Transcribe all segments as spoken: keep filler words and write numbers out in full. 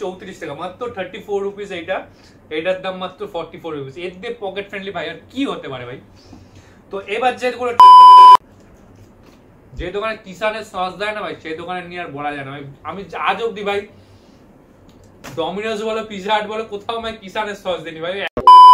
চৌত্রিশ টাকা, মাত্র থার্টি ফোর রুপিস। এইটা এইটার দাম মাত্র ফর্টি ফোর রুপিস। এর দিয়ে পকেট ফ্রেন্ডলি ভাই আর কি হতে পারে ভাই। তো এবার যে কোনো যে দোকানে কিষানের সস দেয় না ভাই, সেই দোকানে নিয়ে আর বলা যায় না ভাই। আমি আজ অব্দি ভাই ডমিনোজ বলো, পিজা হাট বলো, কোথাও আমি কিষানের সস দিইনি ভাই।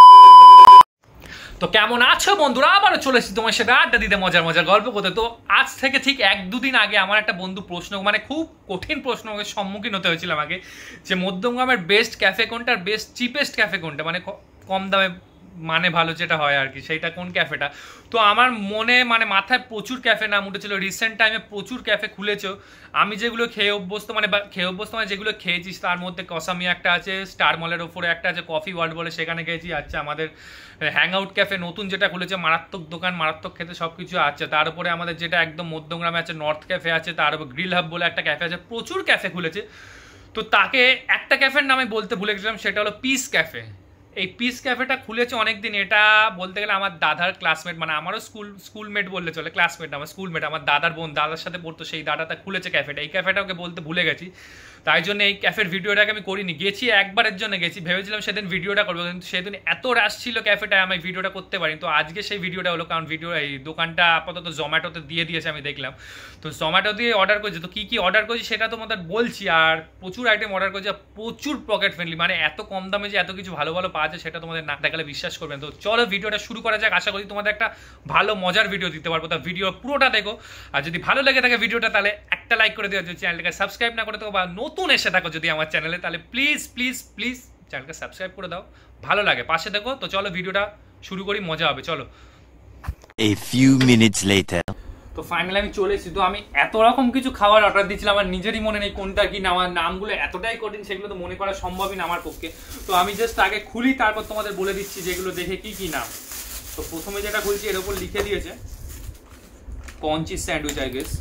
তো কেমন আছো বন্ধুরা, আবারও চলে এসেছি তোমার সাথে আড্ডা দিতে, মজার মজার গল্প করতে। তো আজ থেকে ঠিক এক দুদিন আগে আমার একটা বন্ধু প্রশ্ন, মানে খুব কঠিন প্রশ্ন আমাকে সম্মুখীন হতে হয়েছিল আমাকে, যে মধ্যমগ্রামের বেস্ট ক্যাফে কোনটা আর বেস্ট চিপেস্ট ক্যাফে কোনটা, মানে কম দামে মানে ভালো যেটা হয় আর কি, সেইটা কোন ক্যাফেটা। তো আমার মনে মানে মাথায় প্রচুর ক্যাফে নাম উঠেছিল, রিসেন্ট টাইমে প্রচুর ক্যাফে খুলেছে। আমি যেগুলো খেয়ে অভ্যস্ত, মানে খেয়ে অভ্যস্ত মানে যেগুলো খেয়েছিস তার মধ্যে কসামি একটা আছে, স্টার মলের ওপরে একটা আছে কফি ওয়ার্ল্ড বলে, সেখানে খেয়েছি। আচ্ছা আমাদের হ্যাং আউট ক্যাফে নতুন যেটা খুলেছে, মারাত্মক দোকান, মারাত্মক খেতে সব কিছু আছে। তার উপরে আমাদের যেটা একদম মধ্যমগ্রামে আছে নর্থ ক্যাফে আছে, তার উপর গ্রিল হাব বলে একটা ক্যাফে আছে, প্রচুর ক্যাফে খুলেছে। তো তাকে একটা ক্যাফের নামে বলতে ভুলে গেছিলাম, সেটা হলো পিস ক্যাফে। এই পিস ক্যাফেটা খুলেছে অনেকদিন। এটা বলতে গেলে আমার দাদার ক্লাসমেট, মানে আমারও স্কুল স্কুলমেট বললে চলে, ক্লাসমেট আমার স্কুলমেট, আমার দাদার বোন দাদার সাথে পড়তো, সেই দাদাটা খুলেছে ক্যাফেটা। এই ক্যাফেটা ওকে বলতে ভুলে গেছি, তাই জন্য এই ক্যাফের ভিডিওটাকে আমি করিনি। গেছি একবারের জন্য গেছি, ভেবেছিলাম সেদিন ভিডিওটা করবো, কিন্তু সেদিন এত রাশ ছিল ক্যাফেটায় আমি ভিডিওটা করতে পারি। তো আজকে সেই ভিডিওটা হলো, কারণ ভিডিও এই দোকানটা আপাতত জোম্যাটোতে দিয়ে দিয়েছে আমি দেখলাম। তো জোম্যাটো দিয়ে অর্ডার করেছি, তো কী কী অর্ডার করেছি সেটা তোমাদের বলছি। আর প্রচুর আইটেম অর্ডার করেছি, আর প্রচুর পকেট ফ্রেন্ডলি, মানে এত কম দামে যে এত কিছু ভালো ভালো পাওয়া যায় সেটা তোমাদের না দেখালে বিশ্বাস করবেন। তো চলো ভিডিওটা শুরু করা যাক। আশা করি তোমাদের একটা ভালো মজার ভিডিও দিতে পারবো। তা ভিডিও পুরোটা দেখো, আর যদি ভালো লেগে থাকে ভিডিওটা তাহলে একটা লাইক করে দিও। যদি চ্যানেলটাকে সাবস্ক্রাইব না করে থাকো বা নতুন এসে থাকো যদি আমার চ্যানেলে, তাহলে প্লিজ প্লিজ প্লিজ চ্যানেলকে সাবস্ক্রাইব করে দাও, ভালো লাগে পাশে দেখো। তো চলো ভিডিওটা শুরু করি, মজা হবে, চলো। A few minutes later. তো ফাইনালি আমি চলে এসেছি। তো আমি এত রকম কিছু খাবার অর্ডার দিচ্ছিলাম, আমার নিজেরই মনে নেই কোনটা কি না, আমার নামগুলো এতটাই কঠিন সেগুলো তো মনে করা সম্ভবই না আমার পক্ষে। তো আমি জাস্ট আগে খুলি, তারপর তোমাদের বলে দিচ্ছি যেগুলো দেখে কি কি নাম। তো প্রথমে যেটা খুলছি এর উপর লিখে দিয়েছে কঞ্চিস স্যান্ডউইচ, আই গেস।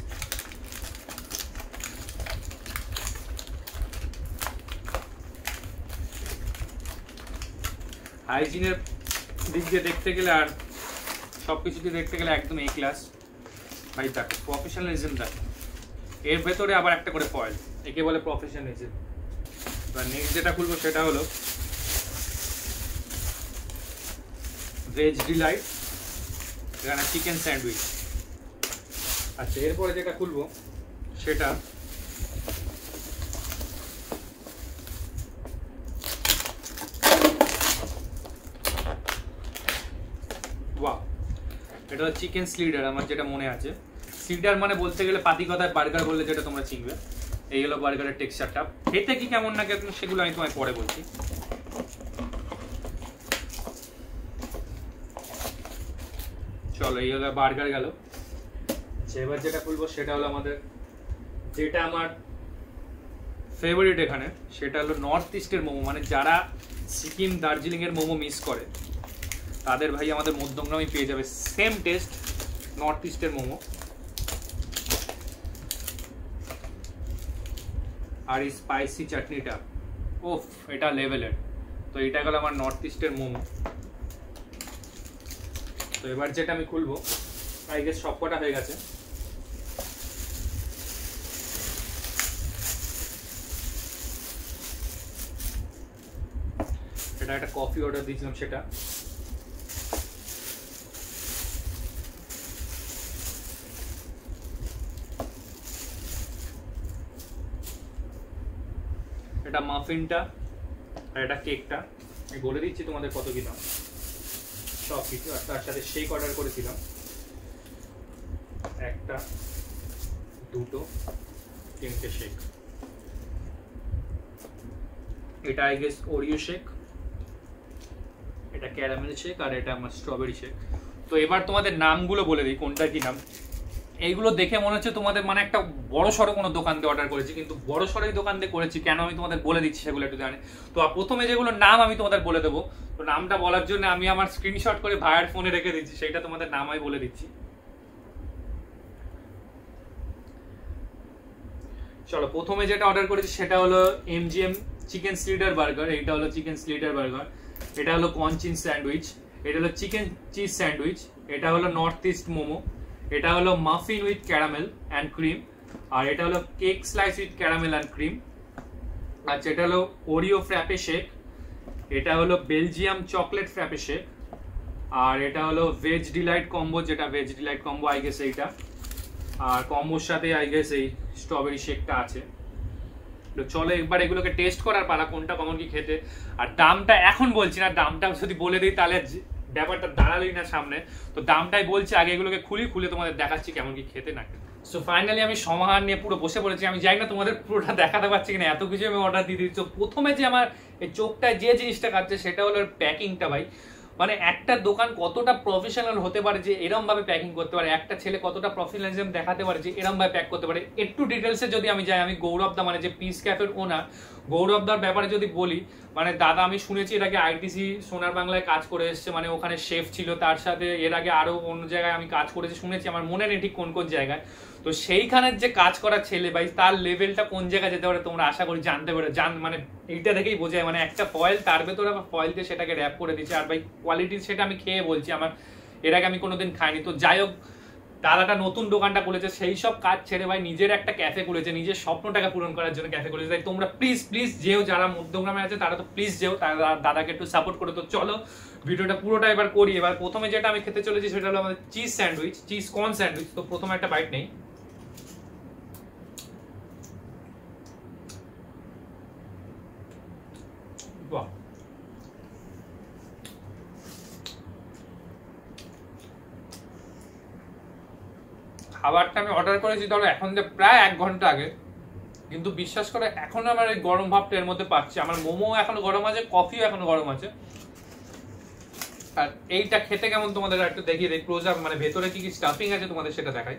হাইজিনের দিক দিয়ে দেখতে গেলে আর সব কিছু দিয়ে দেখতে গেলে একদম এ ক্লাস ভাই। দেখো প্রফেশনালিজম দেখো, এর ভেতরে আবার একটা করে ফয়েল, একে বলে প্রফেশনালিজম। এবার নেক্সট যেটা খুলবো সেটা হলো ভেজ ডিলাইট, এখানে চিকেন স্যান্ডউইচ। আচ্ছা এরপরে যেটা খুলবো সেটা ওয়াও, এটা হলো চিকেন স্লিডার। আমার যেটা মনে আছে, স্লিডার মানে বলতে গেলে পাতি কথায় বার্গার বললে যেটা তোমরা চিনবে। এই হলো বার্গারের টেক্সচারটা, খেতে কি কেমন না কেমন সেগুলো আমি তোমায় পরে বলছি। চলো এই হলো বার্গার গেল। এবার যেটা খুলবো সেটা হলো আমাদের যেটা আমার ফেভারিট এখানে, সেটা হলো নর্থ ইস্টের মোমো। মানে যারা সিকিম দার্জিলিং এর মোমো মিস করে তাদের ভাই আমাদের মধ্যমগ্রামে পেয়ে যাবে সেম টেস্ট নর্থ ইস্টের মোমো। আর এই স্পাইসি চাটনিটা ওফ, এটা লেভেলের। তো এটা গেল আমার নর্থ ইস্টের মোমো। তো এবার যেটা আমি খুলবো, আই গেস সব কটা হয়ে গেছে। এটা একটা কফি অর্ডার দিয়েছিলাম, সেটা এটা মাফিনটা, আর এটা কেকটা। আমি বলে দিচ্ছি তোমাদের কত কি দাম সব কিছু। আর তার সাথে শেক অর্ডার করেছিলাম, একটা দুটো তিনটে শেক। এটা আই গেস ওরিও শেক, এটা ক্যারামেল শেক, আর এটা আমার স্ট্রবেরি শেক। তো এবার তোমাদের নামগুলো বলে দিই কোনটা কি নাম। এইগুলো দেখে মনে হচ্ছে তোমাদের মানে একটা বড় সড়ো কোনো দোকান দিয়ে অর্ডার করেছি, কিন্তু বড় সড়োই দোকান দিয়ে করেছি কেন আমি তোমাদের বলে দিচ্ছি সেগুলো একটু জানি। তো প্রথমে যেগুলো নাম আমি তোমাদের বলে দেবো, তো নামটা বলার জন্য আমি আমার স্ক্রিনশট করে ভাইয়ের ফোনে রেখে দিচ্ছি, সেইটা তোমাদের নাম আমি বলে দিচ্ছি। চলো প্রথমে যেটা অর্ডার করেছি সেটা হলো এমজিএম চিকেন স্লিডার বার্গার। এইটা হলো চিকেন স্লিডার বার্গার। এটা হলো কঞ্চিন স্যান্ডউইচ। এটা হলো চিকেন চিজ স্যান্ডউইচ। এটা হলো নর্থ ইস্ট মোমো। এটা হলো muffin with caramel and cream. আর এটা হলো cake slice with caramel and cream. আচ্ছা, এটা হলো ওরিও ফ্র্যাপে শেক, এটা হলো বেলজিয়াম চকলেট ফ্র্যাপে শেক, আর এটা হলো ভেজ ডিলাইট কম্বো, যেটা veg delight combo I guess এইটা, আর কম্বোর সাথে আই গেস এই স্ট্রবেরি শেকটা আছে। তো চলো একবার এগুলোকে টেস্ট করার পালা, কোনটা কেমন কি খেতে। আর দামটা এখন বলছি না, দামটা যদি বলে দিই তাহলে ব্যাপারটা দাঁড়ালোই না সামনে, তো দামটাই বলছি আগে, এগুলোকে খুলি, খুলে তোমাদের দেখাচ্ছি কেমন কি খেতে না খেতে। সো ফাইনালি আমি সমাহার নিয়ে পুরো বসে পড়েছি। আমি জানি না তোমাদের পুরোটা দেখাতে পারছি কিনা, এত কিছু আমি অর্ডার দিয়ে দিচ্ছি। তো প্রথমে যে আমার এই চোখটায় যে জিনিসটা কাটছে সেটা হলো প্যাকিংটা ভাই। মানে একটা দোকান কতটা প্রফেশনাল হতে পারে যে এরম ভাবে প্যাকিং করতে পারে, একটা ছেলে কতটা প্রফেশনালিজম দেখাতে পারে যে এরম ভাবে প্যাক করতে পারে। একটু ডিটেলসে যদি আমি যাই, আমি গৌরব দা মানে যে পিস ক্যাফের ওনার, গৌরব দার ব্যাপারে যদি বলি, মানে দাদা আমি শুনেছি এর আগে আইটিসি সোনার বাংলায় কাজ করে এসছে, মানে ওখানে শেফ ছিল, তার সাথে এর আগে আরো অন্য জায়গায় আমি কাজ করেছি শুনেছি, আমার মনে নেই ঠিক কোন কোন জায়গায়। তো সেইখানের যে কাজ করা ছেলে ভাই, তার লেভেলটা কোন জায়গায় যেতে পারে তোমরা আশা করি জানতে পারো, জান মানে এইটা দেখেই বোঝায়। মানে একটা ফয়েল, তার ভেতরে আবার ফয়েল দিয়ে সেটাকে র্যাপ করে দিচ্ছে, আর ভাই কোয়ালিটি সেটা আমি খেয়ে বলছি, আমার এর আগে আমি কোনোদিন খাইনি। তো যাই হোক, দাদাটা নতুন দোকানটা খুলেছে, সেই সব কাজ ছেড়ে ভাই নিজের একটা ক্যাফে খুলেছে, নিজের স্বপ্নটাকে পূরণ করার জন্য ক্যাফে খুলেছে। তাই তোমরা প্লিজ প্লিজ যেও, যারা মধ্যগ্রামে আছে তারা তো প্লিজ যেও, তারা দাদাকে একটু সাপোর্ট করে। তো চলো ভিডিওটা পুরোটা এবার করি। এবার প্রথমে যেটা আমি খেতে চলেছি সেটা হলো আমাদের cheese sandwich, cheese corn sandwich. তো প্রথমে একটা বাইট নেই। বাহ, খাবারটা আমি অর্ডার করেছি ধরো এখন প্রায় এক ঘন্টা আগে, কিন্তু বিশ্বাস করে এখন আমার এই গরম ভাবটা এর মধ্যে পাচ্ছি। আমার মোমো এখনো গরম আছে, কফিও এখনো গরম আছে। আর এইটা খেতে কেমন তোমাদের একটু দেখিয়ে দিই ক্লোজ আপ, মানে ভেতরে কি কি স্টাফিং আছে তোমাদের সেটা দেখাই।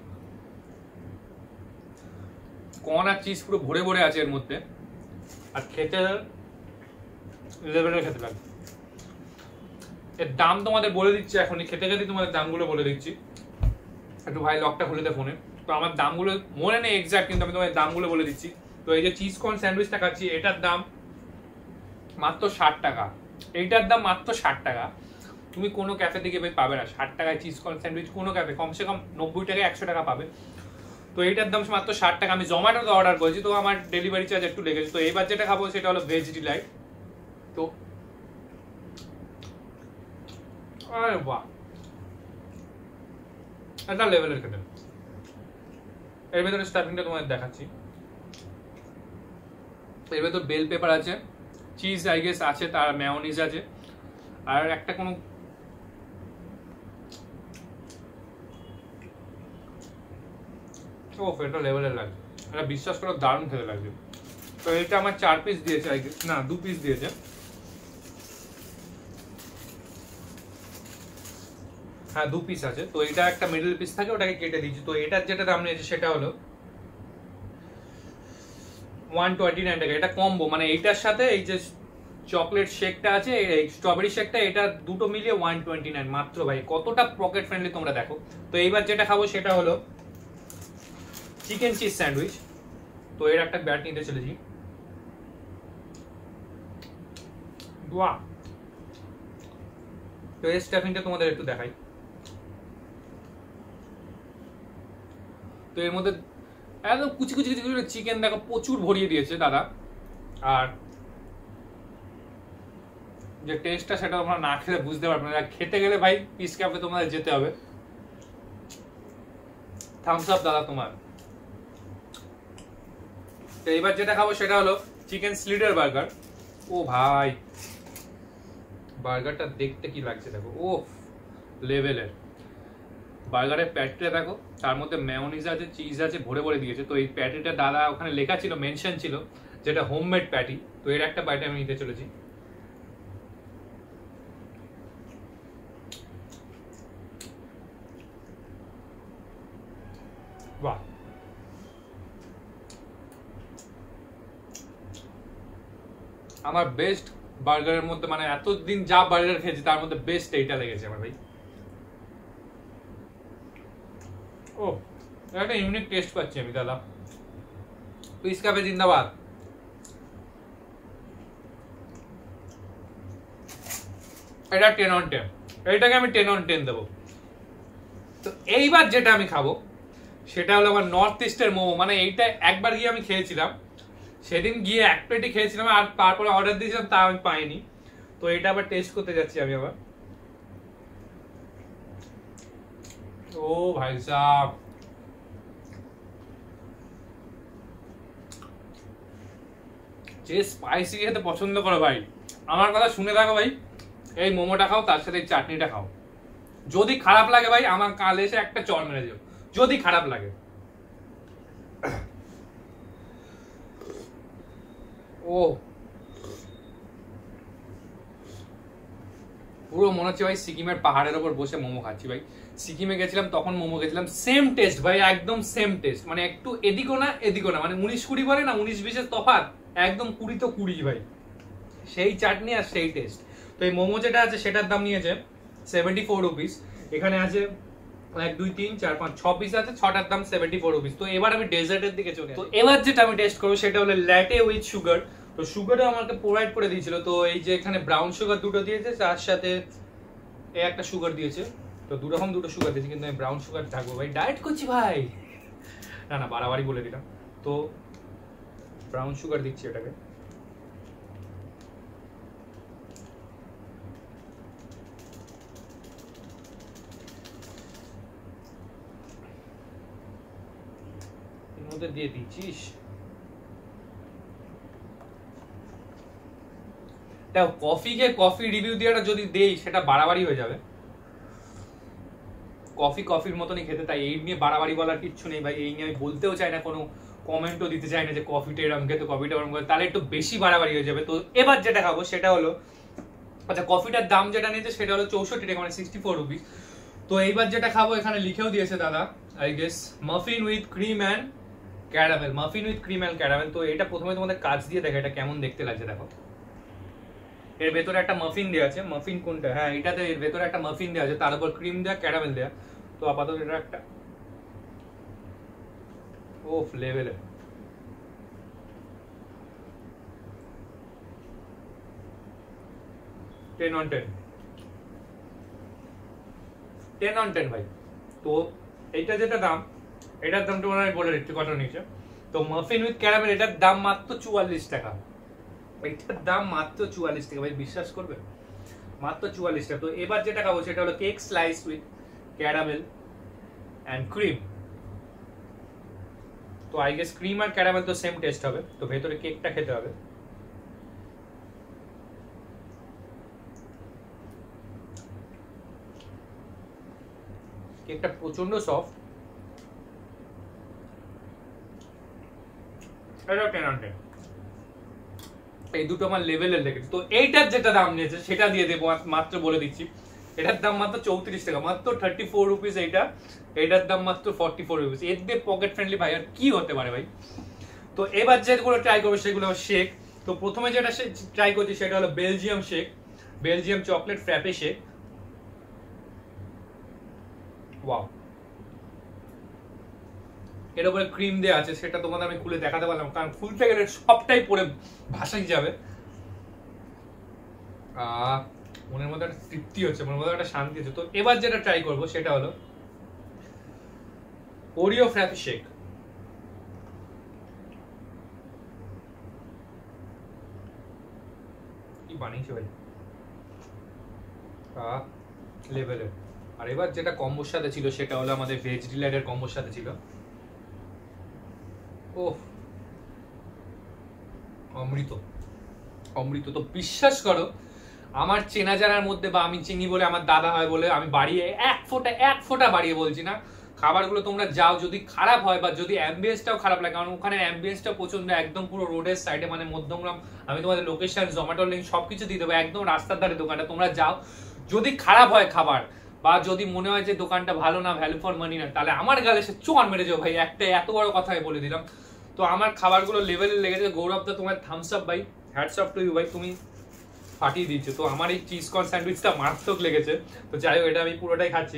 কর্ন আর চিজ পুরো ভরে ভরে আছে এর মধ্যে, আর খেতে লেভেলের খেতে লাগে। এর দাম তোমাদের বলে দিচ্ছি এখনই, খেতে খেতে তোমাদের দামগুলো বলে দিচ্ছি। একটু ভাই লকটা খুলে দে ফোনে, তো আমার দামগুলো মনে নেই এক্সাক্ট, কিন্তু আমি তোমাদের দামগুলো বলে দিচ্ছি। তো এই যে চিজ কর্ন স্যান্ডউইচটা খাচ্ছি, এটার দাম মাত্র ষাট টাকা, এইটার দাম মাত্র ষাট টাকা। তুমি কোনো ক্যাফে থেকে ভাই পাবে না ষাট টাকায় চিজ কর্ন স্যান্ডউইচ, কোনো ক্যাফে কমসে কম নব্বই টাকায় একশো টাকা পাবে। তো এইটার দাম মাত্র ষাট টাকা। আমি জোম্যাটোতে অর্ডার করেছি, তো আমার ডেলিভারি চার্জ একটু লেগেছে। তো এইবার যেটা খাবো সেটা হলো ভেজ ডিলাইট। তো আরে বাহ, এটা লেভেলের খেতে। এর ভেতরে স্টাফিংটা তোমাদের দেখাচ্ছি। এর ভেতর বেল পেপার আছে, চিজ আই গেস আছে, তার মেয়োনিজ আছে, আর একটা কোনো ও এটা লেভেলের লাগছে, এটা বিশ্বাস করো দারুণ খেতে লাগছে। তো এটা আমার চার পিস দিয়েছে আই গেস, না দু পিস দিয়েছে। হ্যাঁ দু পিস আছে। তো এটা একটা মিডল পিস থাকে, ওটাকে কেটে দিচ্ছি। তো এটার যেটা দাম নিয়েছে সেটা হলো ওয়ান টোয়েন্টি নাইন টাকা। এটা কম্বো, মানে এইটার সাথে এই যে চকলেট শেকটা আছে, এই স্ট্রবেরি শেকটা, এটা দুটো মিলিয়ে ওয়ান টোয়েন্টি নাইন মাত্র। ভাই কতটা পকেট ফ্রেন্ডলি তোমরা দেখো। তো এইবার যেটা খাবো সেটা হলো চিকেন চিজ স্যান্ডউইচ। তো এর একটা ব্যাট নিতে চলেছি। বাহ, তো এই স্টাফিংটা তোমাদের একটু দেখাই। তো এর মধ্যে একদম কুচি কুচি কুচি করে চিকেন দেখো প্রচুর ভরিয়ে দিয়েছে দাদা। আর যে টেস্টটা সেটা তোমরা না খেলে বুঝতে পারবে না, খেতে গেলে ভাই পিস ক্যাফে তোমাদের যেতে হবে। থামস আপ দাদা তোমার। তো এবার যেটা খাবো সেটা হলো চিকেন স্লিডার বার্গার। ও ভাই বার্গারটা দেখতে কি লাগছে দেখো, ও লেভেলের। বার্গারের প্যাটিটা দেখো, তার মধ্যে মেয়োনিজ আছে, চিজ আছে, ভরে ভরে দিয়েছে। তো এই প্যাটিটা দাদা ওখানে লেখা ছিল, মেনশন ছিল, যেটা হোমমেড প্যাটি। তো এর একটা বাইট আমি নিতে চলেছি। বাহ, আমার বেস্ট বার্গারের মধ্যে, মানে এতদিন যা বার্গার খেয়েছি তার মধ্যে বেস্ট এইটা লেগেছে আমার ভাই। ও একটা ইউনিক টেস্ট পাচ্ছি আমি দাদা। পিস ক্যাফে জিন্দাবাদ। এটা টেন অন টেন, এইটাকে আমি টেন অন টেন দেবো। তো এইবার যেটা আমি খাবো সেটা হলো আমার নর্থ ইস্টের মোমো। মানে এইটা একবার গিয়ে আমি খেয়েছিলাম, সেদিন গিয়ে এক প্লেটই খেয়েছিলাম, আর তারপরে অর্ডার দিয়েছিলাম তা আমি পাইনি। তো এটা আবার টেস্ট করতে যাচ্ছি আমি আবার। ও ভাই সাহেব, যে স্পাইসি খেতে পছন্দ করো ভাই, আমার কথা শুনে থাকো ভাই, এই মোমোটা খাও, তার সাথে এই চাটনিটা খাও। যদি খারাপ লাগে ভাই আমার কাল এসে একটা চড় মেরে যাও, যদি খারাপ লাগে। ও পুরো মনে হচ্ছে ভাই সিকিমের পাহাড়ের ওপর বসে মোমো খাচ্ছি ভাই। সিকিমে গেছিলাম তখন মোমো গেছিলাম, সেম টেস্ট ভাই, একদম সেম টেস্ট, মানে একটু এদিকও না এদিকও না, মানে উনিশ কুড়ি বলে না, উনিশ বিশের তফাৎ, একদম কুড়ি তো কুড়ি ভাই, সেই চাটনি আর সেই টেস্ট। তো এই মোমো যেটা আছে সেটার দাম নিয়েছে সেভেন্টি ফোর রুপিস। এখানে আছে এক দুই তিন চার পাঁচ ছ পিস আছে, ছটার দাম সেভেন্টি ফোর রুপিস। তো এবার আমি ডেজার্টের দিকে চলে, তো এবার যেটা আমি টেস্ট করবো সেটা হলো ল্যাটে উইথ সুগার। তো সুগারও আমাকে প্রোভাইড করে দিয়েছিল। তো এই যে এখানে ব্রাউন সুগার দুটো দিয়েছে, তার সাথে এই একটা সুগার দিয়েছে, তো দু রকম দুটো সুগার দিয়েছে, কিন্তু আমি ব্রাউন সুগার থাকবো ভাই, ডায়েট করছি ভাই, না না বাড়াবাড়ি বলে দিলাম। তো ব্রাউন সুগার দিচ্ছি এটাকে। এর মধ্যে দিয়ে দিচ্ছিস, কফিকে কফি রিভিউ দিয়ে যদি দেই সেটা বাড়াবাড়ি হয়ে যাবে। কফি কফির মতনই খেতে, তাই এই নিয়ে বাড়াবাড়ি বলার কিচ্ছু নেই ভাই। এই নিয়ে আমি বলতেও চাই না, কোনো কমেন্টও দিতে চাই না যে কফিটা এরকম খেতে, কফিটা এরকম খেতে, তাহলে একটু বেশি বাড়াবাড়ি হয়ে যাবে। তো এবার যেটা খাবো সেটা হলো, আচ্ছা কফিটার দাম যেটা নিয়েছে সেটা হলো চৌষট্টি টাকা, মানে সিক্সটি ফোর রুপিস। তো এইবার যেটা খাবো এখানে লিখেও দিয়েছে দাদা, I guess muffin with cream and caramel, muffin with cream and caramel. তো এটা প্রথমে তোমাদের কাজ দিয়ে দেখো এটা কেমন দেখতে লাগছে। দেখো এর ভেতরে একটা মাফিন দেওয়া আছে, মাফিন কোনটা, হ্যাঁ এটাতে, এর ভেতরে একটা মাফিন দেওয়া আছে, তার উপর ক্রিম দেওয়া, ক্যারামেল দেওয়া। তো আপাতত এটা একটা ওফ লেভেলে, ten on ten, ten on ten ভাই। তো এইটা যেটা দাম, এটার দাম তোমার আমি বলে দিচ্ছি কত নিচে। তো মাফিন উইথ ক্যারামেল এটার দাম মাত্র চুয়াল্লিশ টাকা, এটার দাম মাত্র চুয়াল্লিশ টাকা ভাই, বিশ্বাস করবে, মাত্র চুয়াল্লিশ টাকা। তো এবার যেটা খাবো সেটা হলো cake slice with caramel and cream. তো আই গেস ক্রিম আর ক্যারামেল তো সেম টেস্ট হবে, তো ভেতরে কেকটা খেতে হবে। কেকটা প্রচন্ড সফট, এটা টেন অন টেন, এই দুটো আমার লেভেলের লেগেছে। তো এইটার যেটা দাম নিয়েছে সেটা দিয়ে দেবো, মাত্র বলে দিচ্ছি, এটার দাম মাত্র চৌত্রিশ টাকা, মাত্র থার্টি ফোর রুপিস এইটা, এটার দাম মাত্র ফর্টি ফোর রুপিস। এর দিয়ে পকেট ফ্রেন্ডলি ভাই আর কি হতে পারে ভাই। তো এবার যেগুলো ট্রাই করবো সেগুলো শেক। তো প্রথমে যেটা ট্রাই করছি সেটা হলো Belgium shake, Belgium chocolate frappe shake. Wow, এর উপরে ক্রিম দেওয়া আছে, সেটা তোমাদের আমি খুলে দেখাতে পারলাম, কারণ খুলতে গেলে সবটাই পরে ভাসাই যাবে। আহ মনের মধ্যে একটা তৃপ্তি হচ্ছে, মনের মধ্যে একটা শান্তি হচ্ছে। তো এবার যেটা ট্রাই করবো সেটা হলো ওরিও ফ্র্যাপে শেক। কি বানিয়েছে ভাই, আহ লেভেলে। আর এবার যেটা কম্বোর সাথে ছিল সেটা হলো আমাদের ভেজ ডিলাইটের কম্বোর সাথে ছিল, ও অমৃত, অমৃত। তো বিশ্বাস করো আমার চেনা জানার মধ্যে, বা আমি চিনি বলে, আমার দাদা হয় বলে আমি বাড়িয়ে এক ফোঁটা এক ফোঁটা বাড়িয়ে বলছি না, খাবারগুলো তোমরা যাও, যদি খারাপ হয় বা যদি অ্যাম্বিয়েন্সটাও খারাপ লাগে, কারণ ওখানে অ্যাম্বিয়েন্সটা প্রচন্ড, একদম পুরো রোডের সাইডে, মানে মধ্যমগ্রাম, আমি তোমাদের লোকেশন জোম্যাটো লিঙ্ক সবকিছু দিয়ে দেবো, একদম রাস্তার ধারে দোকানটা, তোমরা যাও, যদি খারাপ হয় খাবার বা যদি মনে হয় যে দোকানটা ভালো না, ভ্যালু ফর মানি না, তাহলে আমার গালে সে চোয়ান মেরে যাও ভাই, একটা এত বড় কথা আমি বলে দিলাম। তো আমার খাবারগুলো লেভেলে লেগেছে। গৌরব দা তোমার থামস আপ ভাই, হ্যাটস অফ টু ইউ ভাই, তুমি ফাটিয়ে দিচ্ছে। তো আমার এই চিজ কর্ন স্যান্ডউইচটা মারাত্মক লেগেছে। তো যাই হোক, এটা আমি পুরোটাই খাচ্ছি।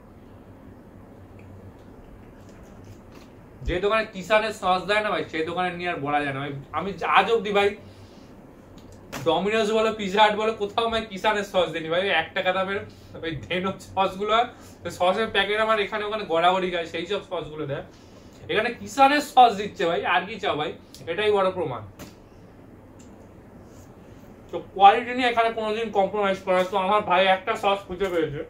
যে দোকানে কিষানের সস দেয় না ভাই, সেই দোকানে নিয়ে আর বলা যায় না ভাই। আমি আজ অব্দি ভাই ডমিনোজ বলো, পিজা হাট বলো, কোথাও আমি কিষানের সস দিইনি ভাই। এক টাকা দামের ওই ধেনো সস গুলো, সসের প্যাকেট আমার এখানে ওখানে গড়াগড়ি গায়, সেই সব সস গুলো দেয়। এখানে কিষানের সস দিচ্ছে ভাই, আর কি চাও ভাই, এটাই বড় প্রমাণ। তো কোয়ালিটি নিয়ে এখানে কোনোদিন কম্প্রোমাইজ করা, তো আমার ভাই একটা সস খুঁজে পেয়েছে,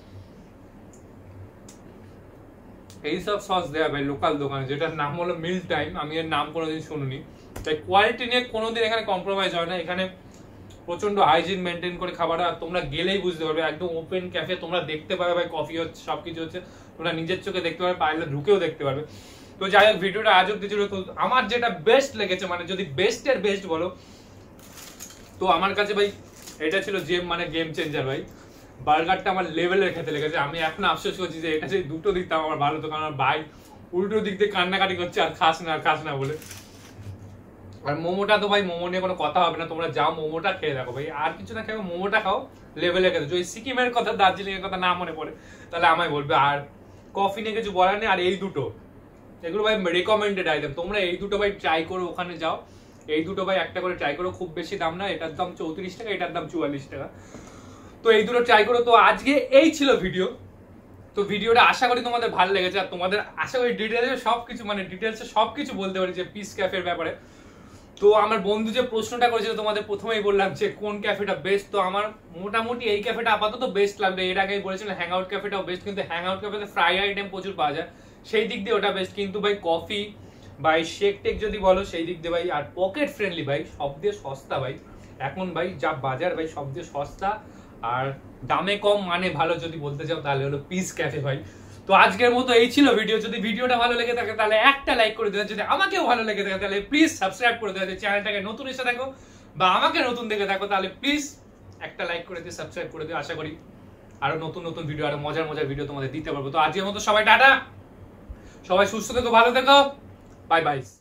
এইসব সস দেয়া ভাই লোকাল দোকানে, যেটার নাম হলো মিল টাইম, আমি এর নাম কোনোদিন শুনিনি। তাই কোয়ালিটি নিয়ে কোনোদিন এখানে কম্প্রোমাইজ হয় না। এখানে প্রচন্ড হাইজিন মেনটেন করে খাবার, আর তোমরা গেলেই বুঝতে পারবে, একদম ওপেন ক্যাফে, তোমরা দেখতে পাবে ভাই কফি হচ্ছে, সবকিছু হচ্ছে, তোমরা নিজের চোখে দেখতে পারবে, পারলে ঢুকেও দেখতে পারবে। তো যাই হোক, ভিডিওটা আজ অব্দি ছিল। তো আমার যেটা বেস্ট লেগেছে, মানে যদি বেস্টের বেস্ট বলো, তো আমার কাছে ভাই এটা ছিল জেম, মানে গেম চেঞ্জার ভাই। বার্গারটা আমার লেভেলের খেতে লেগেছে। আমি এখন আফসোস করছি যে এটা যদি দুটো দিতাম আমার ভালো হতো, কারণ আমার ভাই উল্টো দিক দিয়ে কান্নাকাটি করছে আর খাস না আর খাস না বলে। আর মোমোটা তো ভাই, মোমো নিয়ে কোনো কথা হবে না, তোমরা যাও মোমোটা খেয়ে দেখো ভাই, আর কিছু না খেয়ে মোমোটা খাও, লেভেলে খেতে। যদি সিকিমের কথা, দার্জিলিং এর কথা না মনে পড়ে তাহলে আমায় বলবে। আর কফি নিয়ে কিছু বলার নেই। আর এই দুটো, এগুলো ভাই রেকমেন্ডেড আইটেম, তোমরা এই দুটো ভাই ট্রাই করো, ওখানে যাও, এই দুটো ভাই একটা করে ট্রাই করো, খুব বেশি দাম না, এটার দাম চৌত্রিশ টাকা, এটার দাম চুয়াল্লিশ টাকা। তো এই দুটো ট্রাই করো। তো আজকে এই ছিল ভিডিও। তো ভিডিওটা আশা করি তোমাদের ভালো লেগেছে, আর তোমাদের আশা করি ডিটেলসে সবকিছু, মানে ডিটেলসে সবকিছু বলতে পারি যে পিস ক্যাফের ব্যাপারে। তো আমার বন্ধু যে প্রশ্নটা করেছিল, তোমাদের প্রথমেই বললাম যে কোন ক্যাফেটা বেস্ট, তো আমার মোটামুটি এই ক্যাফেটা আপাতত বেস্ট লাগবে। এর আগেই বলেছিলাম হ্যাং আউট ক্যাফেটাও বেস্ট, কিন্তু হ্যাং আউট ক্যাফেতে ফ্রাই আইটেম প্রচুর পাওয়া যায়, সেই দিক দিয়ে ওটা বেস্ট। কিন্তু ভাই কফি ভাই, শেক টেক যদি বলো সেই দিক দিয়ে ভাই, আর পকেট ফ্রেন্ডলি ভাই, সব দিয়ে সস্তা ভাই, এখন ভাই যা বাজার ভাই, সব দিয়ে সস্তা আর দামে কম, মানে ভালো যদি বলতে চাও তাহলে হলো পিস ক্যাফে ভাই। তো আজকের মতো এই ছিল ভিডিও। যদি ভিডিওটা ভালো লেগে থাকে তাহলে একটা লাইক করে দেবে, যদি আমাকেও ভালো লেগে থাকে তাহলে প্লিজ সাবস্ক্রাইব করে দেবে। চ্যানেলটাকে নতুন এসে থাকো বা আমাকে নতুন দেখে থাকো তাহলে প্লিজ একটা লাইক করে দিয়ে সাবস্ক্রাইব করে দিও। আশা করি আরো নতুন নতুন ভিডিও, আরো মজার মজার ভিডিও তোমাদের দিতে পারবো। তো আজকের মতো সবাই টাটা, সবাই সুস্থ থেকো, ভালো থেকো, বাই বাই।